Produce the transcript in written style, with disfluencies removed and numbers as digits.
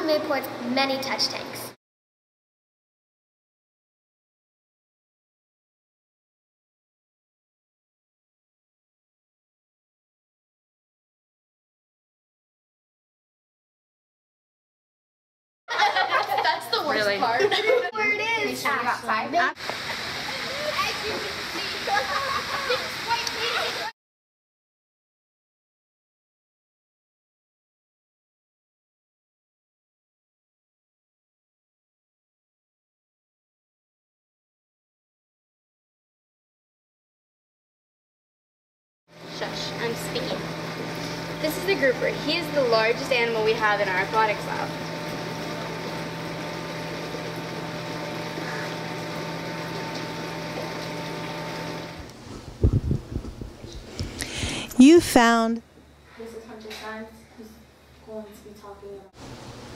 of Midport's many touch tanks. That's the worst part. Where it is. Make sure you got 5. As you can see. Shush, I'm speaking. This is the grouper. He is the largest animal we have in our aquatics lab. You found. This is Hunter Science, who's going to be talking about.